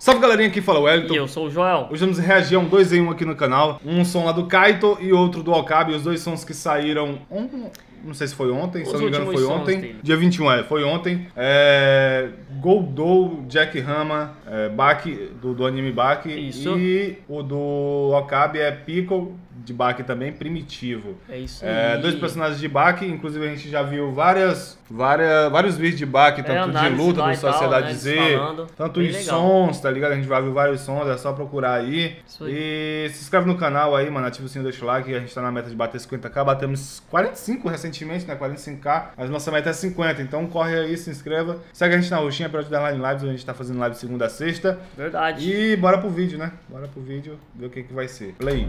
Salve galerinha, aqui fala o Wellington. E eu sou o Joel. Hoje vamos reagir a um 2 em 1 aqui no canal. Um som lá do Kaito e outro do Okabe. Os dois sons que saíram não sei se foi ontem, se não me engano foi ontem. Dele. Dia 21, foi ontem. Goldou, Jack Hama, Baki, do anime Baki. Isso. E o do Okabe é Pickle, de Baki também, Primitivo. É isso aí. Dois personagens de Baki, inclusive a gente já viu vários vídeos de Baki, tanto de luta, do Sociedade Z, tanto de sons, tá ligado? A gente vai ver vários sons, é só procurar aí. E se inscreve no canal aí, mano, ativa o sininho, deixa o like, a gente tá na meta de bater 50k, batemos 45 recentemente, né, 45k, mas nossa meta é 50, então corre aí, se inscreva, segue a gente na roxinha pra ajudar lá em lives, a gente tá fazendo live segunda a sexta. Verdade. E bora pro vídeo, né, bora pro vídeo, ver o que vai ser. Play.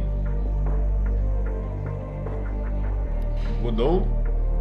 Mudou?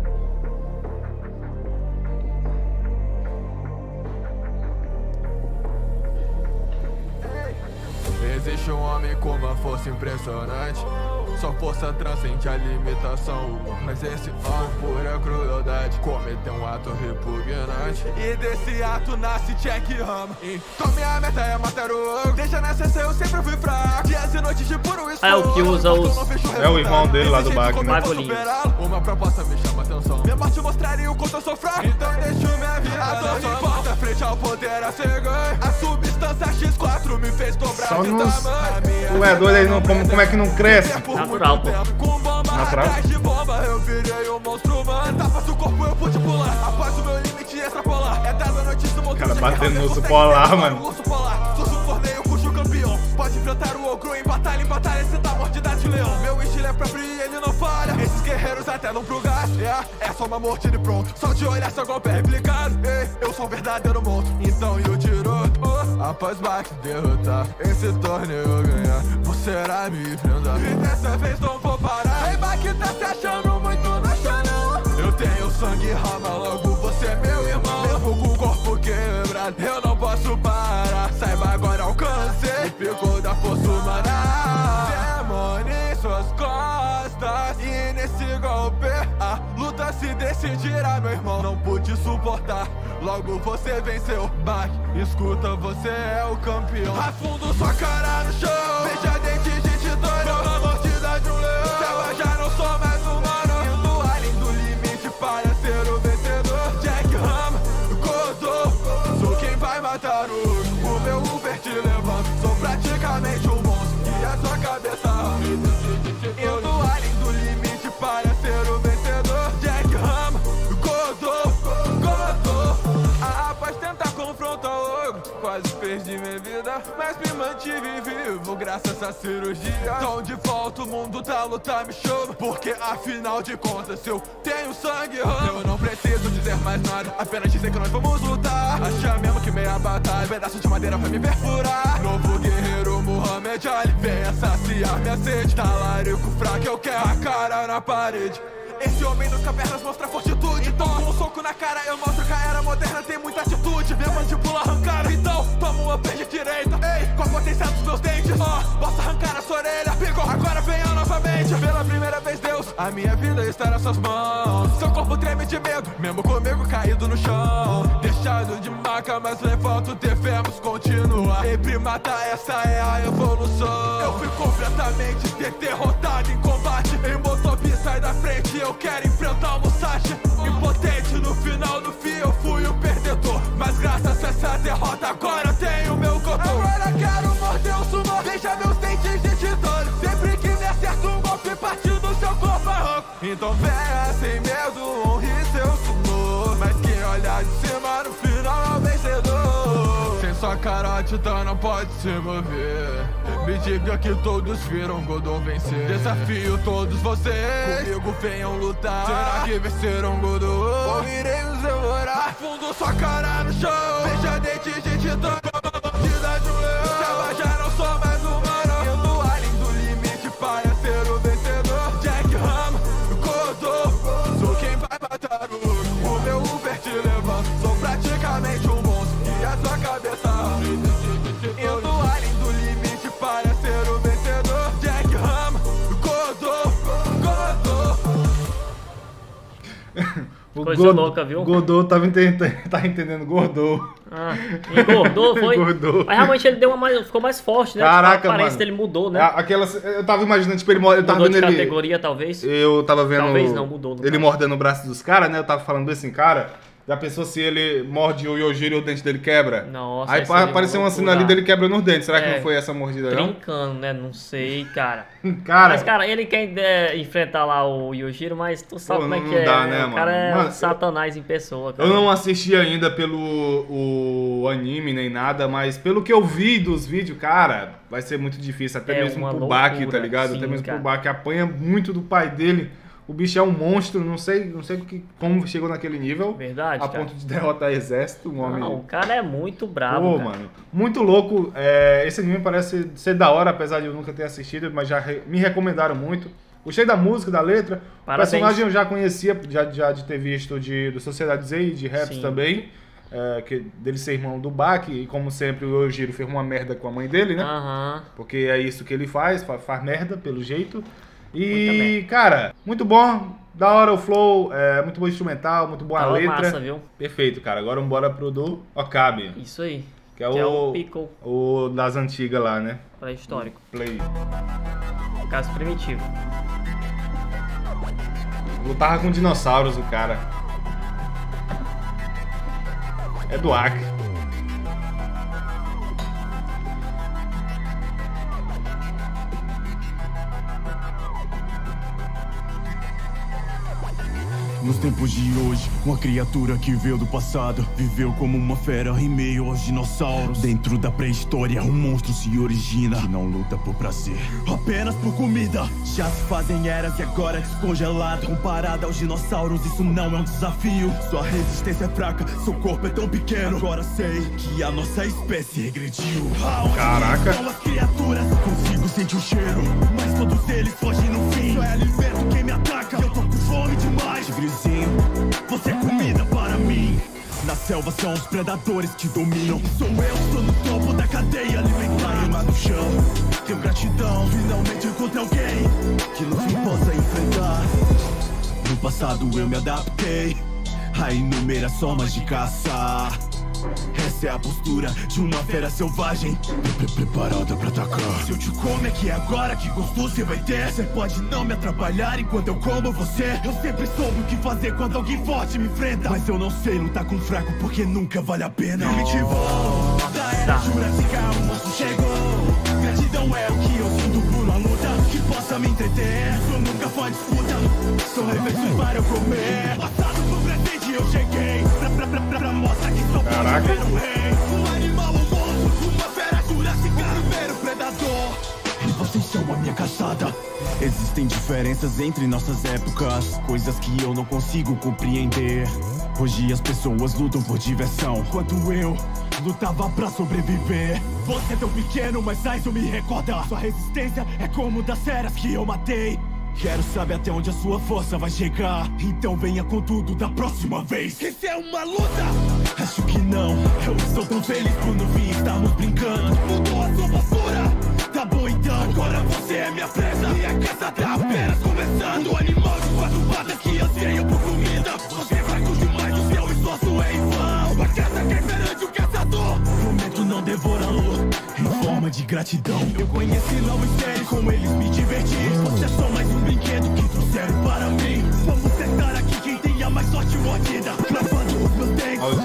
Existe um homem com uma força impressionante. Sua força transcende a limitação. Mas esse homem, pura crueldade, cometeu um ato repugnante. E desse ato nasce Jack Hama. Então minha meta é matar o ogro. Desde a nascença eu sempre fui fraco. Dias e noites de puro escuro. É o que usa os... É o irmão dele lá do Baki, né? Uma proposta me chama a atenção. Minha morte mostraria o quanto eu sou fraco. Então deixo minha vida. A dor não importa, frente ao poder a ser ganho. A substância X4 me fez dobrar só de nos... tamanho. Tu é doido aí, como é que não cresce? Natural, pô. Natural? De bomba, eu virei um monstro, mano. Tapas o corpo, eu pude pular. Após o meu limite extrapolar. É dada a notícia do monstro. Cara, batendo no urso polar, mano. Urso polar, sou um torneio cujo campeão. Pode enfrentar o ogro em batalha, cê tá mordida de leão. Meu estilo é próprio e ele não falha. Esses guerreiros até não pro gás. É só uma mordida e pronto. Só de olhar seu golpe é replicado. Ei, eu sou um verdadeiro monstro. Então eu tiro. Após Baki derrotar, esse torneio ganhar, você irá me enfrentar. E dessa vez não vou parar. Ei, Baki tá se achando muito na chão. Eu tenho sangue Hama, logo você é meu irmão. Mesmo com o corpo quebrado, eu não posso parar. Saiba agora, alcancei o pico da força humana. Demônio em suas costas. E nesse golpe a luta se decidirá, meu irmão. Não pude suportar, logo você venceu. Baki, escuta, você é o campeão. Afundo sua cara no chão. Veja dente, gente doida. Uma mordida de um leão. Selva já não sou mais humano. Indo além do limite para ser o vencedor. Jack Hama, Godou. Sou quem vai matar o meu Uber te levando. Sou praticamente um monstro e a sua cabeça. Indo além do limite para ser o vencedor. Jack Hama, Godou. Após tentar confrontar o ogro, quase perdi minha vida, mas me mantive vivo graças à cirurgia. Então de volta o mundo da luta me chama, porque afinal de contas eu tenho sangue Hama. Eu não preciso dizer mais nada, apenas dizer que nós vamos lutar. Acha mesmo que meia batalha, pedaço de madeira vai me perfurar. Novo guerreiro Muhammad Ali, venha saciar minha sede. Talarico fraco, eu quero a cara na parede. Esse homem dos cavernas mostra fortitude. Então com um soco na cara eu mostro que a era moderna tem muita atitude. Minha mandíbula arrancada, então toma uma peixe direita. Ei, com a potência dos meus dentes, posso arrancar a sua orelha. Pegou, agora venha novamente. Pela primeira vez, Deus, a minha vida está nas suas mãos. Seu corpo treme de medo, mesmo comigo caído no chão. Deixado de maca, mas levanto, devemos continuar. Ei, primata, essa é a evolução. Eu fui completamente derrotado em combate. Em Motobi, sai da frente, eu quero enfrentar o Musashi. Impotente no final do fim, eu fui o perdedor. Mas graças a essa derrota, agora eu tenho meu Godou. Agora quero morder o sumo, veja meus dentes de titânio. Sempre que me acerta um golpe, parte do seu corpo arranco. Então venha sem medo, honre seu sumo. Mas quem olhar de cima no final é o vencedor. Sem sua cara, titã não pode se mover. Me diga que todos viram Godou vencer. Desafio todos vocês, comigo venham lutar. Será que venceram Godou? Ou irei os devorar? Afundo sua cara no chão. Veja dente, gente, toma mordida de um leão. Selva já não sou mais humano. Indo além do limite para ser o vencedor. Jack Hama, Godou. Sou quem vai matar o meu Uber te levando. Sou praticamente um monstro e a sua cabeça. Indo além do limite para ser o vencedor. Jack Hama, Godou. O Coisa louca, viu? Godot tá entendendo, Gordou. Ah, engordou, foi? Engordou. Mas realmente ele ficou mais forte, né? Caraca, tipo, a aparência mano. dele mudou, né? Eu tava imaginando, tipo, eu tava Mudou vendo de ele... categoria, talvez? Eu tava vendo... Talvez não, mudou. Ele caso. mordendo o braço dos caras, né? Eu tava falando assim, cara... Já pensou se ele morde o Yojiro e o dente dele quebra? Nossa, aí apareceu uma cena ali dele quebrando os dentes. Será que não foi essa mordida, não? Trincando, né? Não sei, cara. Mas, cara, ele quer enfrentar lá o Yojiro, mas tu sabe como é que é. Dá, né, o cara é um satanás em pessoa, cara. Eu não assisti ainda o anime nem nada, mas pelo que eu vi dos vídeos, cara, vai ser muito difícil. Até mesmo pro Baki, tá ligado? Sim, até mesmo cara. pro Baki apanha muito do pai dele. O bicho é um monstro, não sei como chegou naquele nível. Verdade, a ponto de derrotar exército, um homem... Não, o cara é muito brabo, Pô, cara. mano, muito louco. Esse anime parece ser da hora, apesar de eu nunca ter assistido, mas já me recomendaram muito. Gostei da música, da letra. Parabéns. O personagem eu já conhecia, já de ter visto do Sociedade Z e de Raps também. Dele ser irmão do Baki, e como sempre o Yojiro fez uma merda com a mãe dele, né? Porque é isso que ele faz merda, pelo jeito. E, cara, muito bom, da hora o flow, muito bom instrumental, muito boa a letra. Massa, viu? Perfeito, cara. Agora bora pro do Okabe. Isso aí. Que é o Pickle. O das antigas lá, né? Pré-histórico. Play. Caso primitivo. Lutava com dinossauros, o cara. É do Acre. Nos tempos de hoje, uma criatura que veio do passado viveu como uma fera em meio aos dinossauros. Dentro da pré-história, um monstro se origina que não luta por prazer, apenas por comida. Já se fazem eras e agora descongelado. Comparado aos dinossauros, isso não é um desafio. Sua resistência é fraca, seu corpo é tão pequeno. Agora sei que a nossa espécie regrediu. Caraca. São as criaturas, consigo sentir o cheiro, mas todos eles fogem no fim. Só é alimento quem me ataca, eu tô com fome demais. Você é comida para mim. Na selva são os predadores que dominam. Sou eu, estou no topo da cadeia alimentar. Rima no chão, tenho gratidão. Finalmente encontrei alguém que no fim possa enfrentar. No passado eu me adaptei a inúmeras formas de caçar. Essa é a postura de uma fera selvagem preparada pra atacar. Se eu te como é que é agora, que gostoso você vai ter. Você pode não me atrapalhar enquanto eu como você. Eu sempre soube o que fazer quando alguém forte me enfrenta, mas eu não sei lutar com fraco porque nunca vale a pena. Primitivão, da era jurássica o monstro chegou. Gratidão é o que eu sinto por uma luta que possa me entreter. Isso nunca foi disputa, são refeições para eu comer. Passado pro presente eu cheguei pra mostrar que sou um rei. Um animal, um monstro, uma fera jurássica, primeiro predador. E vocês são a minha caçada. Existem diferenças entre nossas épocas, coisas que eu não consigo compreender. Hoje as pessoas lutam por diversão, enquanto eu lutava pra sobreviver. Você é tão pequeno, mas faz eu me recordar. Sua resistência é como das feras que eu matei. Quero saber até onde a sua força vai chegar, então venha com tudo da próxima vez. Isso é uma luta? Acho que não. Eu estou tão feliz por no fim estarmos brincando. Mudou a sua postura? Tá bom então, agora você é minha presa e a caça tá apenas começando. O animal de quatro patas que anseia por comida. Você é fraco demais, o seu esforço é em vão. A caça cai perante o caçador. Prometo não devorá-lo em forma de gratidão. Eu conheci novos seres, com eles me diverti. Você é só mais um brinquedo que trouxeram para mim. Vamos tentar aqui quem tem a mais sorte mordida, cravando os meus dentes. Olha o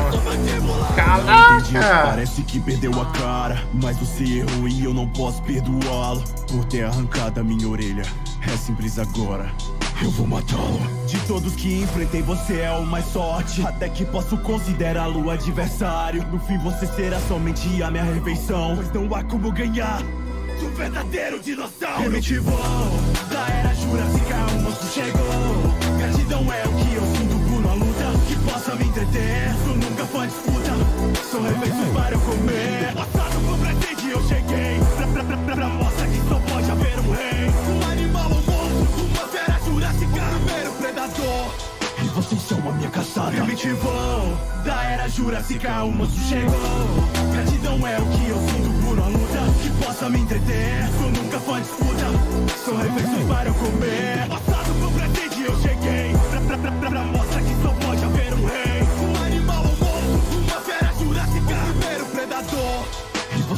Jack. Caraca! Parece que perdeu a cara, mas você errou e eu não posso perdoá-lo por ter arrancado a minha orelha. É simples agora, eu vou matá-lo. De todos que enfrentei, você é o mais forte, até que posso considerá-lo adversário. No fim você será somente a minha refeição, pois não há como ganhar do verdadeiro dinossauro. Primitivão, da era jurássica o monstro chegou. Gratidão é o que eu sinto por uma luta que possa me entreter. Isso nunca foi disputa, são refeições para eu comer. Passado pro presente eu cheguei pra mostrar que só pode haver um rei. Um animal, um monstro, uma fera jurássica, primeiro predador. E vocês são a minha caçada. Primitivão, da era jurássica o monstro chegou. Gratidão é o que eu sinto por uma luta que possa me entreter. Isso nunca foi disputa, são refeições para eu comer. Passado pro presente eu cheguei pra mostrar que só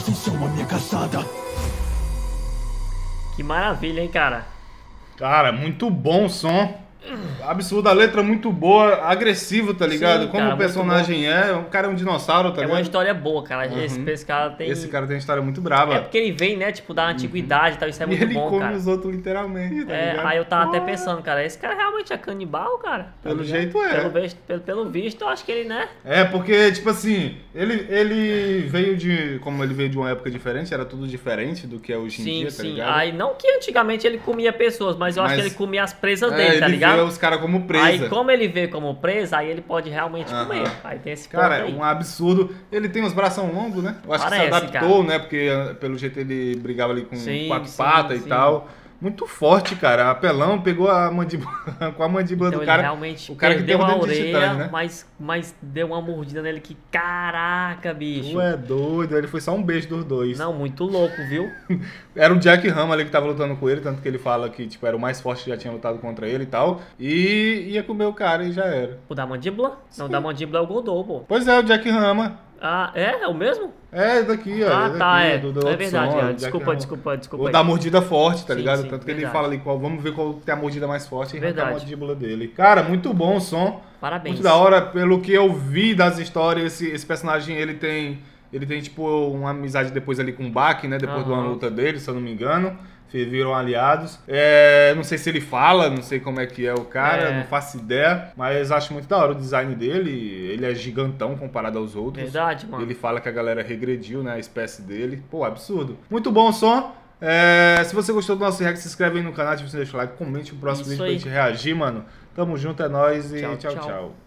vocês são a minha caçada. Que maravilha, hein, cara? Cara, muito bom o som. Absurdo, a letra muito boa, agressivo, tá ligado? Sim, como cara, o personagem o cara é um dinossauro, tá ligado? É uma história boa, cara. Esse cara tem... Esse cara tem uma história muito brava. É porque ele vem, né, tipo, da antiguidade e tal, isso é muito bom, cara. Ele come os outros literalmente, tá ligado? Aí eu tava até pensando, cara, esse cara realmente é canibal, cara? Tá pelo jeito Pelo visto, eu acho que ele, né? É, porque, tipo assim, ele veio de... Como ele veio de uma época diferente, era tudo diferente do que é hoje em dia, tá ligado? Aí, não que antigamente ele comia pessoas, mas eu acho que ele comia as presas dele, tá ligado? Os caras como presa. Aí como ele vê como presa, aí ele pode realmente comer. Aí tem esse cara, é um absurdo. Ele tem os braços longos, né? Eu acho que se adaptou, cara, né? Porque pelo jeito ele brigava ali com 4 patas e tal. Muito forte, cara. Apelão pegou a mandíbula com a mandíbula do cara. Realmente o cara que perdeu tem a orelha, titânio, né? mas deu uma mordida nele que, caraca, bicho. Tu é doido. Ele foi só um beijo dos dois. Não, muito louco, viu? Era o Jack Hama ali que tava lutando com ele, tanto que ele fala que tipo, era o mais forte que já tinha lutado contra ele e tal. E ia comer o cara e já era. O da mandíbula? Não, o da mandíbula é o Godot, pô. Pois é, o Jack Hama. Ah, é o mesmo? É, daqui, ó. Ah, tá, é verdade, som, desculpa. O da mordida forte, tá ligado? Sim, tanto que verdade. ele fala ali, vamos ver qual tem a mordida mais forte e arrancar a mandíbula dele. Cara, muito bom o som. Parabéns. Muito da hora, pelo que eu vi das histórias, esse personagem, ele tem, tipo, uma amizade depois ali com o Baki, né? Depois de uma luta dele, se eu não me engano. Viram aliados. Não sei se ele fala, não sei como é que é o cara, não faço ideia. Mas acho muito da hora o design dele. Ele é gigantão comparado aos outros. Verdade, mano. Ele fala que a galera regrediu, né? A espécie dele. Pô, absurdo. Muito bom o som. Se você gostou do nosso react, se inscreve aí no canal, se você deixa o like, comente o próximo vídeo pra gente reagir, mano. Tamo junto, é nóis e tchau.